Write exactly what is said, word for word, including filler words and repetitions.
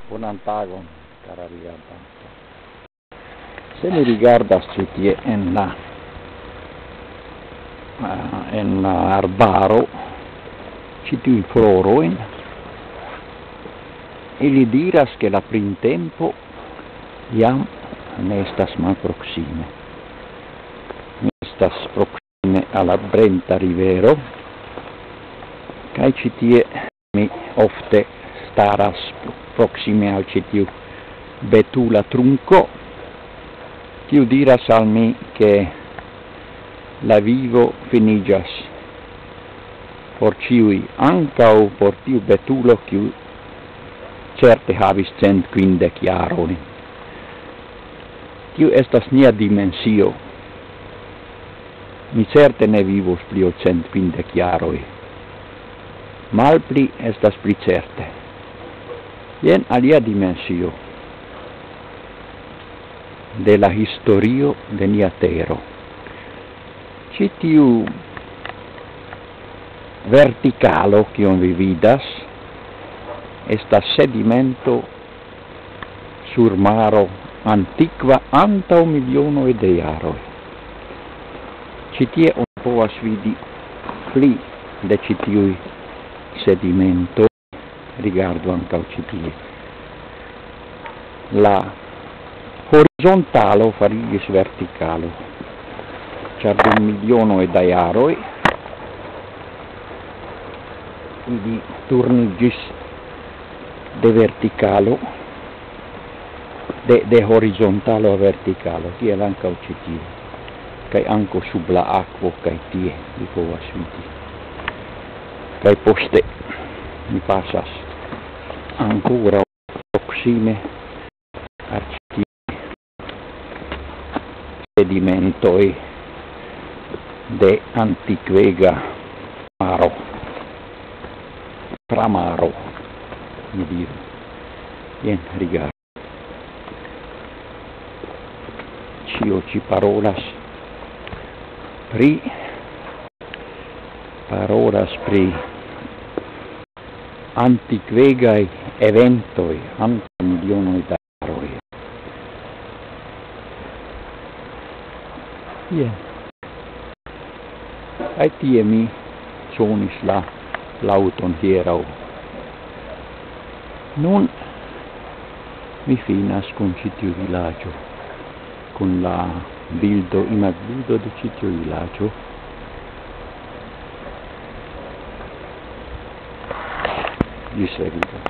Buon tagon, cara riguardante. Se mi riguardas ĉi tie en la uh, en la arbaro ĉi tiujn florojn, ili diras ke la printempo jam ne estas malproksime. Mi estas proksime al la Brenta rivero, kaj ĉi tie mi ofte staras proksime al ĉi tiu betula trunko, kiu diras al mi ke la vivo finiĝas por ĉiuj, ankaŭ por tiu betulo kiu certe havis cent kvindek jarojn. Tiu estas nia dimensio. Mi certe ne vivos pli ol cent kvindek jaroj. Malpli estas pli certe. Jen alia dimensio de la historio de nia tero. Ĉi tiu vertikalo kiun vi vidas estas sedimento sur maro antikva antaŭ milionoj de jaroj. Ĉi tie oni povas vidi pli de ĉi tiuj sedimentoj. Rigardu ankaŭ ĉi tie. La horizontalo fariĝis vertikalo, ĉar dum milionoj da jaroj ili turniĝis de vertikalo de, de horizontalo a vertikalo, tiel ankaŭ ĉi tie, kaj ankaŭ sub la akvo kaj tie vi povas vidi. Kaj poste mi pasas ancora proxime a ĉi sedimentoj de antikvega maro, pramaro, mi diru. Jen rigardu. Ĉio ĉi parolas pri parolas pri antikvegai eventoi antaŭ milionoj da jaroj. Jen. Kaj tie mi sonis la laŭton hieraŭ. Nun mi finas kun ĉi tiu vilaĝo, kun la bildo, imagbildo de ĉi tiu vilaĝo. Ĝis revido.